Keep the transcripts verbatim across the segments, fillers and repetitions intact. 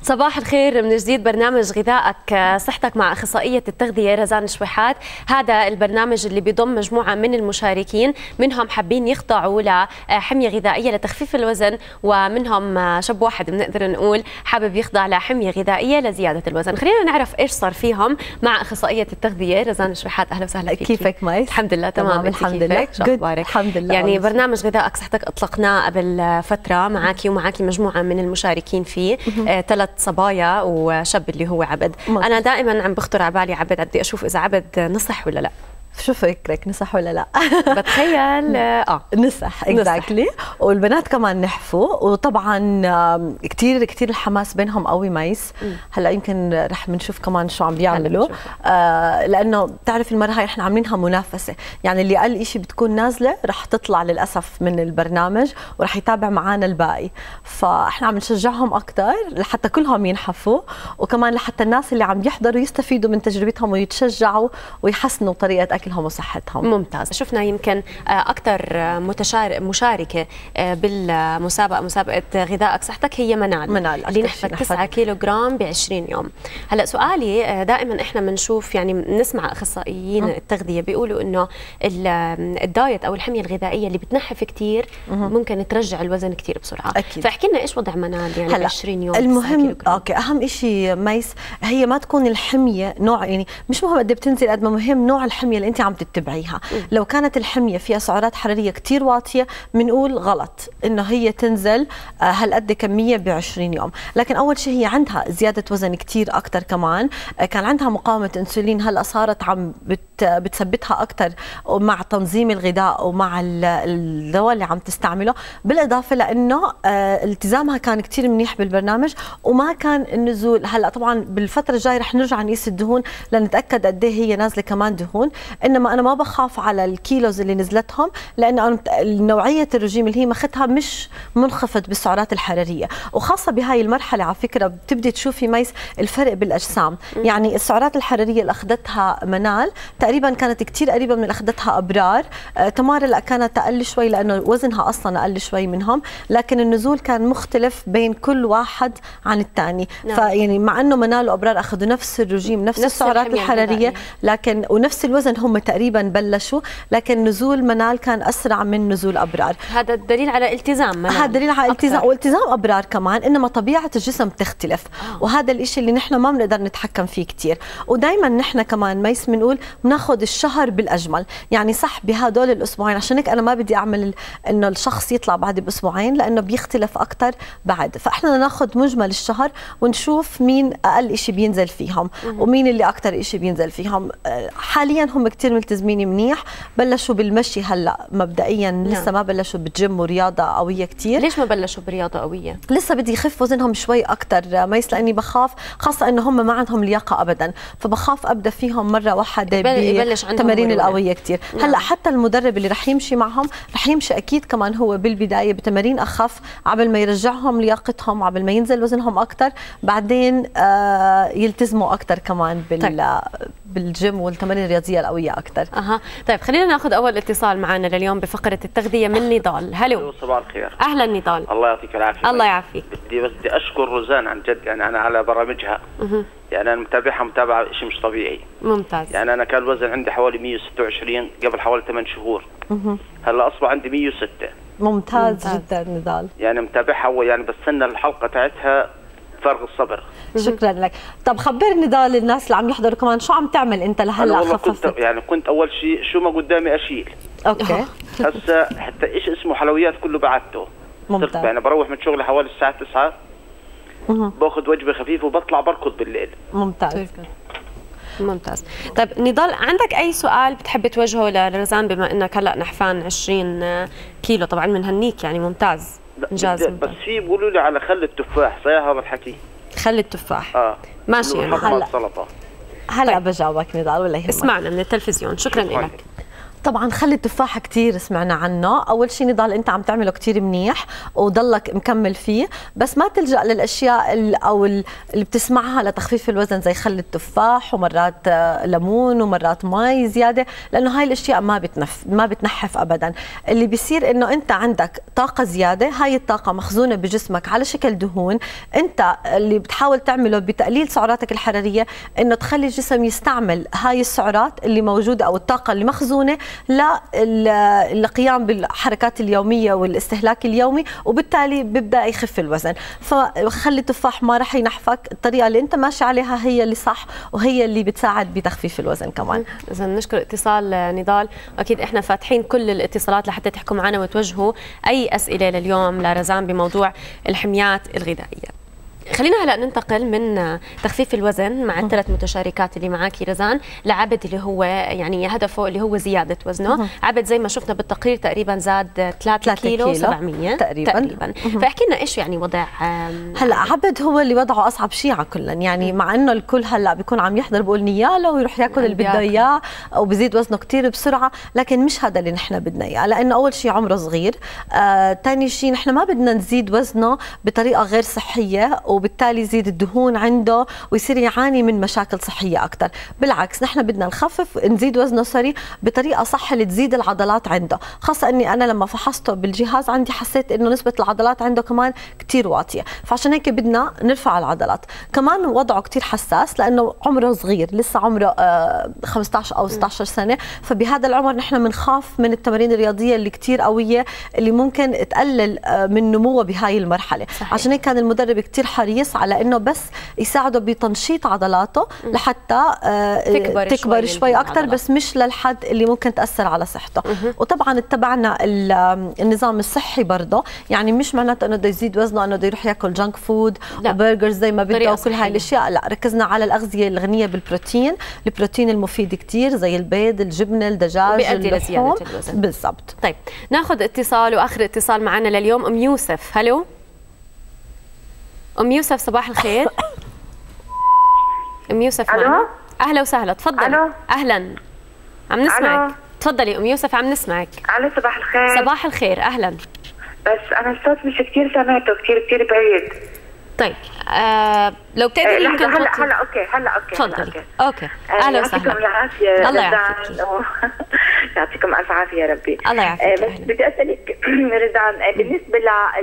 صباح الخير من جديد. برنامج غذائك صحتك مع أخصائية التغذية رزان شويحات. هذا البرنامج اللي بيضم مجموعة من المشاركين، منهم حابين يخضعوا لحمية غذائية لتخفيف الوزن، ومنهم شاب واحد بنقدر نقول حابب يخضع لحمية غذائية لزيادة الوزن. خلينا نعرف ايش صار فيهم مع أخصائية التغذية رزان شويحات. أهلا وسهلا فيك. كيفك مايس؟ الحمد لله تمام. الحمد لله. شو أخبارك؟ الحمد لله. يعني برنامج غذائك صحتك أطلقناه قبل فترة معك ومعك مجموعة من المشاركين فيه، ثلاث صبايا وشاب اللي هو عبد. مم. انا دائما عم بخطر على بالي عبد، بدي اشوف اذا عبد نصح ولا لا. شو فكرك، نصح ولا لا؟ بتخيل اه نصح اكزاكتلي. والبنات كمان نحفوا، وطبعا كثير كثير الحماس بينهم قوي ميس. هلا يمكن رح بنشوف كمان شو عم بيعملوا، آه لانه بتعرف المره هاي احنا عاملينها منافسه، يعني اللي اقل شيء بتكون نازله رح تطلع للاسف من البرنامج ورح يتابع معنا الباقي، فاحنا عم نشجعهم اكثر لحتى كلهم ينحفوا، وكمان لحتى الناس اللي عم يحضروا يستفيدوا من تجربتهم ويتشجعوا ويحسنوا طريقه اكل وصحتهم. ممتاز. شفنا يمكن اكثر مشاركه بالمسابقه، مسابقه غذائك صحتك، هي منال منال اللي نحفت تسعة كيلو جرام ب عشرين يوم. هلا سؤالي، دائما احنا بنشوف يعني بنسمع اخصائيين م. التغذيه بيقولوا انه الدايت او الحميه الغذائيه اللي بتنحف كثير ممكن ترجع الوزن كثير بسرعه. أكيد. فاحكي لنا ايش وضع منال يعني ب عشرين يوم؟ المهم اوكي اهم شيء ميس هي ما تكون الحميه نوع، يعني مش مهم قد بتنزل قد ما مهم نوع الحميه اللي انت عم تتبعيها. م. لو كانت الحميه فيها سعرات حراريه كثير واطيه بنقول غلط انه هي تنزل هالقد كميه ب عشرين يوم، لكن اول شيء هي عندها زياده وزن كثير اكثر، كمان كان عندها مقاومه انسولين هلا صارت عم بت بتثبتها اكثر مع تنظيم الغذاء ومع الدواء اللي عم تستعمله، بالاضافه لانه التزامها كان كثير منيح بالبرنامج وما كان النزول. هلا طبعا بالفتره الجايه رح نرجع نقيس الدهون لنتاكد قد ايه هي نازله كمان دهون، انما انا ما بخاف على الكيلوز اللي نزلتهم لانه انا نوعيه الرجيم اللي هي ماخذها مش منخفض بالسعرات الحراريه، وخاصه بهاي المرحله على فكره بتبدي تشوفي ميس الفرق بالاجسام. يعني السعرات الحراريه اللي اخذتها منال تقريبا كانت كثير قريبه من اللي اخذتها ابرار. آه تمارا لا كانت اقل شوي لانه وزنها اصلا اقل شوي منهم، لكن النزول كان مختلف بين كل واحد عن الثاني. نعم. فيعني مع انه منال وابرار اخذوا نفس الرجيم نفس, نفس السعرات الحراريه لكن ونفس الوزن هم تقريبا بلشوا، لكن نزول منال كان اسرع من نزول ابرار. هذا الدليل على التزام منال. هذا دليل على التزام والتزام ابرار كمان، انما طبيعه الجسم بتختلف. أوه. وهذا الشيء اللي نحن ما بنقدر نتحكم فيه كثير، ودائما نحن كمان ميس بنقول بناخذ الشهر بالاجمل، يعني صح بهدول الاسبوعين، عشان هيك انا ما بدي اعمل انه الشخص يطلع بعد باسبوعين لانه بيختلف اكثر بعد، فاحنا ناخذ مجمل الشهر ونشوف مين اقل شيء بينزل فيهم مم. ومين اللي اكثر شيء بينزل فيهم. حاليا هم كثير ملتزمين منيح، بلشوا بالمشي هلا مبدئيا. نعم. لسه ما بلشوا بالجيم ورياضه قويه كثير. ليش ما بلشوا برياضه قوية؟ لسه بدي يخف وزنهم شوي اكثر ميس، لاني بخاف خاصه انه هم ما عندهم لياقه ابدا، فبخاف ابدا فيهم مره واحده بالتمارين القويه كثير. نعم. هلا حتى المدرب اللي رح يمشي معهم رح يمشي اكيد كمان هو بالبدايه بتمارين اخف عبل ما يرجعهم لياقتهم، عبل ما ينزل وزنهم اكثر، بعدين آه يلتزموا اكثر كمان بال طيب. بالجيم والتمارين الرياضيه القويه اكثر. اها طيب خلينا ناخذ اول اتصال معنا لليوم بفقره التغذيه من نضال. هلو. صباح الخير. اهلا نضال. الله يعطيك العافيه. الله يعافيك. بدي بس بدي اشكر روزان عن جد، يعني انا على برامجها أه. يعني انا متابعها متابعه شيء مش طبيعي. ممتاز. يعني انا كان الوزن عندي حوالي مية وستة وعشرين قبل حوالي ثمان شهور. أه. هلا اصبح عندي مية وستة. ممتاز, ممتاز جدا نضال. يعني متابعها ويعني بستنى الحلقه تاعتها فارغ الصبر. شكرا لك. طب خبرني نضال الناس اللي عم يحضروا كمان شو عم تعمل انت لهلا خففت؟ كنت يعني كنت اول شيء شو ما قدامي اشيل. اوكي. هسه حتى ايش اسمه حلويات كله بعته. ممتاز. يعني بروح من شغلي حوالي الساعه تسعة باخذ وجبه خفيفه وبطلع بركض بالليل. ممتاز. ممتاز. طيب نضال، عندك اي سؤال بتحب توجهه لرزان بما انك هلا نحفان عشرين كيلو؟ طبعا بنهنيك يعني ممتاز انجاز. بس في بيقولوا لي على خل التفاح، صحيح هذا الحكي؟ خل التفاح اه ماشي يعني هلا سلطه. هلا طيب. بجاوبك نضال ولا يهمك. اسمعنا من التلفزيون. شكرا لك. طبعا خلي التفاح كثير سمعنا عنه، اول شيء نضل انت عم تعمله كثير منيح وضلك مكمل فيه، بس ما تلجأ للاشياء او اللي بتسمعها لتخفيف الوزن زي خل التفاح ومرات ليمون ومرات مي زياده، لانه هاي الاشياء ما بتنف ما بتنحف ابدا. اللي بيصير انه انت عندك طاقه زياده، هاي الطاقه مخزونه بجسمك على شكل دهون، انت اللي بتحاول تعمله بتقليل سعراتك الحراريه انه تخلي الجسم يستعمل هاي السعرات اللي موجوده او الطاقه اللي مخزونه للقيام بالحركات اليوميه والاستهلاك اليومي، وبالتالي بيبدا يخف الوزن. فخلي التفاح ما راح ينحفك، الطريقه اللي انت ماشي عليها هي اللي صح وهي اللي بتساعد بتخفيف الوزن كمان. اذا نشكر اتصال نضال، واكيد احنا فاتحين كل الاتصالات لحتى تحكوا معنا وتوجهوا اي اسئله لليوم لرزان بموضوع الحميات الغذائيه. خلينا هلا ننتقل من تخفيف الوزن مع الثلاث متشاركات اللي معك رزان لعبد اللي هو يعني هدفه اللي هو زياده وزنه. عبد زي ما شفنا بالتقرير تقريبا زاد ثلاثة كيلو سبعمية تقريبا, تقريبا. فاحكي لنا ايش يعني وضع هلا عبد هو اللي وضعه اصعب شيء على كلن، يعني مع انه الكل هلا بيكون عم يحضر بقول نياله ويروح ياكل اللي بده اياه او بزيد وزنه كثير بسرعه، لكن مش هذا اللي نحن بدنا اياه، لانه اول شيء عمره صغير، ثاني آه، شيء نحن ما بدنا نزيد وزنه بطريقه غير صحيه وبالتالي يزيد الدهون عنده ويصير يعاني من مشاكل صحيه اكثر. بالعكس نحن بدنا نخفف نزيد وزنه سري بطريقه صح اللي تزيد العضلات عنده، خاصه اني انا لما فحصته بالجهاز عندي حسيت انه نسبه العضلات عنده كمان كثير واطيه، فعشان هيك بدنا نرفع العضلات. كمان وضعه كثير حساس لانه عمره صغير، لسه عمره آه خمسة عشر او ستة عشر سنه، فبهذا العمر نحن بنخاف من التمارين الرياضيه اللي كثير قويه اللي ممكن تقلل آه من نموه بهاي المرحله. صحيح. عشان هيك كان المدرب كثير حريص على انه بس يساعده بتنشيط عضلاته لحتى آه تكبر, تكبر شوي, شوي اكثر، بس مش للحد اللي ممكن تاثر على صحته. وطبعا اتبعنا النظام الصحي برضه، يعني مش معناته انه بده يزيد وزنه انه بده يروح ياكل جانك فود وبرجرز زي ما بده وكل هاي الاشياء، لا ركزنا على الاغذيه الغنيه بالبروتين، البروتين المفيد كثير زي البيض، الجبنه، الدجاج، اللحوم بالضبط. طيب ناخذ اتصال، واخر اتصال معنا لليوم ام يوسف. هلو ام يوسف، صباح الخير. ام يوسف معنا؟ اهلا وسهلا، تفضلي. اهلا، عم نسمعك. تفضلي ام يوسف، عم نسمعك. الو صباح الخير. صباح الخير، اهلا. بس انا الصوت مش كثير سمعته، كثير كثير بعيد. طيب آه لو بتقدري يمكن هلا هلا اوكي هلا اوكي تفضلي. اوكي اوكي اهلا وسهلا. يعطيكم العافيه. الله يعافيك. يعطيكم الف عافيه يا ربي. الله يعافيك. بس بدي اسالك رضوان، بالنسبه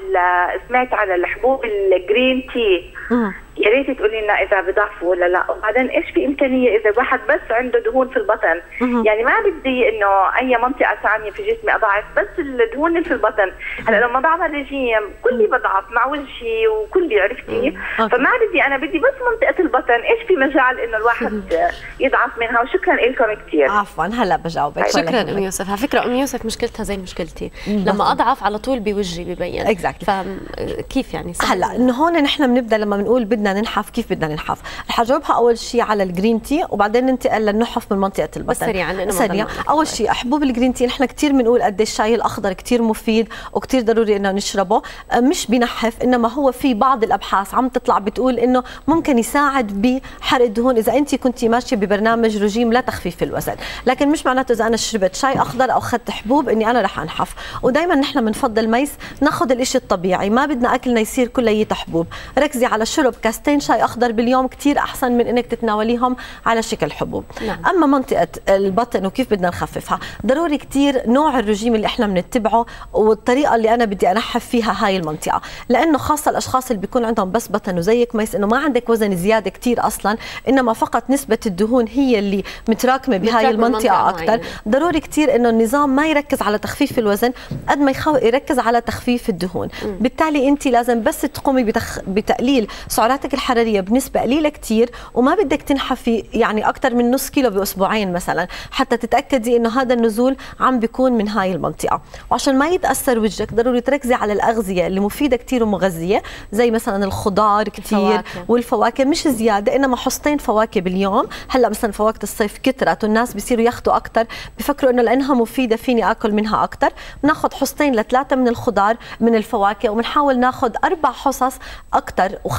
ل سمعت على الحبوب الجرين تي، يا ريت تقولي لنا اذا بضعفوا ولا لا، وبعدين ايش في امكانيه اذا واحد بس عنده دهون في البطن، يعني ما بدي انه اي منطقه ثانيه في جسمي اضعف، بس الدهون اللي في البطن. هلا لما بعمل رجيم كلي بضعف مع وجهي وكلي، عرفتي؟ فما بدي، انا بدي بس منطقه البطن، ايش في مجال انه الواحد يضعف منها؟ وشكرا لكم كثير. عفوا هلا بجاوبك. شكرا ام يوسف. على فكره ام يوسف مشكلتها زي مشكلتي، لما اضعف على طول بوجهي ببين. اكزاكتلي. فكيف يعني؟ هلا انه هون نحن بنبدا لما بنقول بدنا ننحف، كيف بدنا ننحف؟ رح اجاوبها اول شيء على الجرين تي وبعدين ننتقل للنحف من منطقه البطن. بس سريعا سريع. اول شيء حبوب الجرين تي نحن كثير بنقول قد الشاي الاخضر كثير مفيد وكثير ضروري انه نشربه، مش بنحف، انما هو في بعض الابحاث عم تطلع بتقول انه ممكن يساعد بحرق الدهون اذا انت كنتي ماشيه ببرنامج رجيم لتخفيف الوزن، لكن مش معناته اذا انا شربت شاي اخضر او اخذت حبوب اني انا رح انحف. ودائما نحن بنفضل ميس ناخذ الشيء الطبيعي، ما بدنا اكلنا يصير كليته حبوب، ركزي على شرب كاستين شاي اخضر باليوم كثير احسن من انك تتناوليهم على شكل حبوب. نعم. اما منطقه البطن وكيف بدنا نخففها، ضروري كثير نوع الرجيم اللي احنا بنتبعه والطريقه اللي انا بدي انحف فيها هاي المنطقه، لانه خاصه الاشخاص اللي بيكون عندهم بس بطن وزيك ميس انه ما عندك وزن زياده كثير اصلا، انما فقط نسبه الدهون هي اللي متراكمه بهاي المنطقه اكثر، ضروري كثير انه النظام ما يركز على تخفيف الوزن قد ما يركز على تخفيف الدهون. م. بالتالي انت لازم بس تقومي بتخ... بتقليل سعراتك الحراريه بنسبه قليله كثير، وما بدك تنحفي يعني اكثر من نص كيلو باسبوعين مثلا، حتى تتاكدي انه هذا النزول عم بيكون من هاي المنطقه. وعشان ما يتاثر وجهك ضروري تركزي على الاغذيه اللي مفيده كثير ومغذيه، زي مثلا الخضار كثير والفواكه، مش زياده انما حصتين فواكه باليوم. هلا مثلا فواكه الصيف كثرت والناس بيصيروا ياخذوا اكثر، بفكروا انه لانها مفيده فيني اكل منها اكثر، بناخذ حصتين لثلاثه من الخضار من الفواكه، وبنحاول ناخذ اربع حصص اكثر وخمس حصص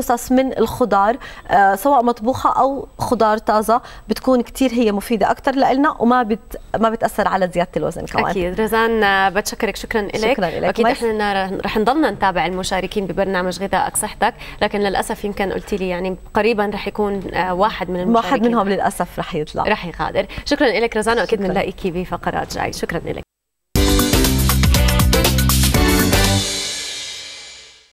قصص من الخضار آه سواء مطبوخه او خضار طازه، بتكون كثير هي مفيده اكثر لنا وما بت ما بتاثر على زياده الوزن كمان. اكيد. رزان بتشكرك، شكرا لك. شكرا لك. اكيد احنا رح نضلنا نتابع المشاركين ببرنامج غذائك صحتك، لكن للاسف يمكن قلتي لي يعني قريبا رح يكون واحد من المشاركين واحد منهم للاسف رح يطلع رح يغادر. شكرا لك رزان، واكيد بنلاقيكي بفقرات جاي. شكرا لك.